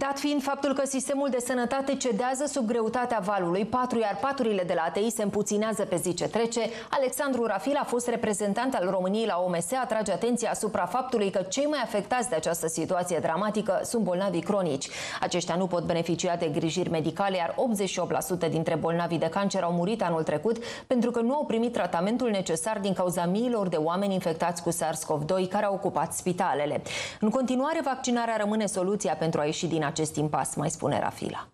Dat fiind faptul că sistemul de sănătate cedează sub greutatea valului 4, iar paturile de la ATI se împuținează pe zi ce trece, Alexandru Rafila, a fost reprezentant al României la OMS, atrage atenția asupra faptului că cei mai afectați de această situație dramatică sunt bolnavii cronici. Aceștia nu pot beneficia de îngrijiri medicale, iar 88% dintre bolnavii de cancer au murit anul trecut pentru că nu au primit tratamentul necesar din cauza miilor de oameni infectați cu SARS-CoV-2 care au ocupat spitalele. În continuare, vaccinarea rămâne soluția pentru a ieși din acest impas, mai spune Rafila.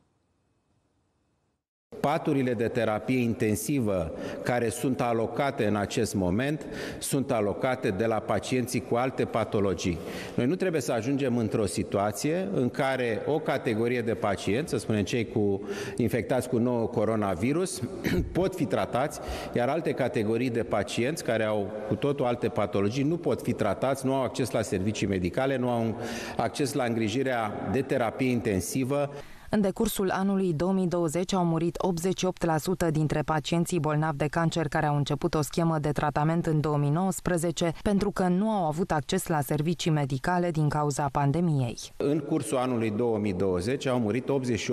Paturile de terapie intensivă care sunt alocate în acest moment sunt alocate de la pacienții cu alte patologii. Noi nu trebuie să ajungem într-o situație în care o categorie de pacienți, să spunem cei infectați cu nou coronavirus, pot fi tratați, iar alte categorii de pacienți care au cu totul alte patologii nu pot fi tratați, nu au acces la servicii medicale, nu au acces la îngrijirea de terapie intensivă. În decursul anului 2020 au murit 88% dintre pacienții bolnavi de cancer care au început o schemă de tratament în 2019 pentru că nu au avut acces la servicii medicale din cauza pandemiei. În cursul anului 2020 au murit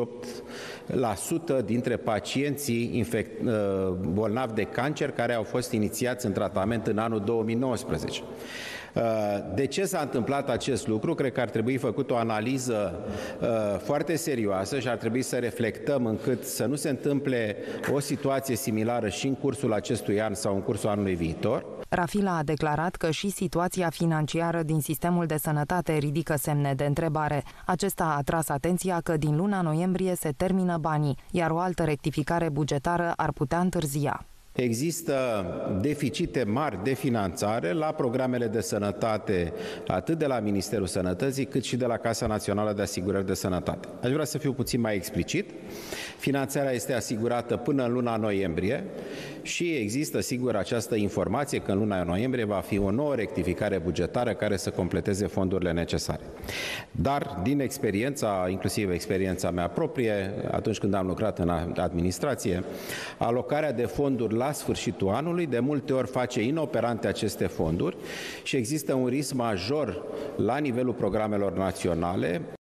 88% dintre pacienții bolnavi de cancer care au fost inițiați în tratament în anul 2019. De ce s-a întâmplat acest lucru? Cred că ar trebui făcut o analiză foarte serioasă și ar trebui să reflectăm încât să nu se întâmple o situație similară și în cursul acestui an sau în cursul anului viitor. Rafila a declarat că și situația financiară din sistemul de sănătate ridică semne de întrebare. Acesta a atras atenția că din luna noiembrie se termină banii, iar o altă rectificare bugetară ar putea întârzia. Există deficite mari de finanțare la programele de sănătate, atât de la Ministerul Sănătății, cât și de la Casa Națională de Asigurări de Sănătate. Aș vrea să fiu puțin mai explicit. Finanțarea este asigurată până în luna noiembrie și există, sigur, această informație că în luna noiembrie va fi o nouă rectificare bugetară care să completeze fondurile necesare. Dar, din experiența, inclusiv experiența mea proprie, atunci când am lucrat în administrație, alocarea de fonduri la sfârșitul anului de multe ori face inoperante aceste fonduri și există un risc major la nivelul programelor naționale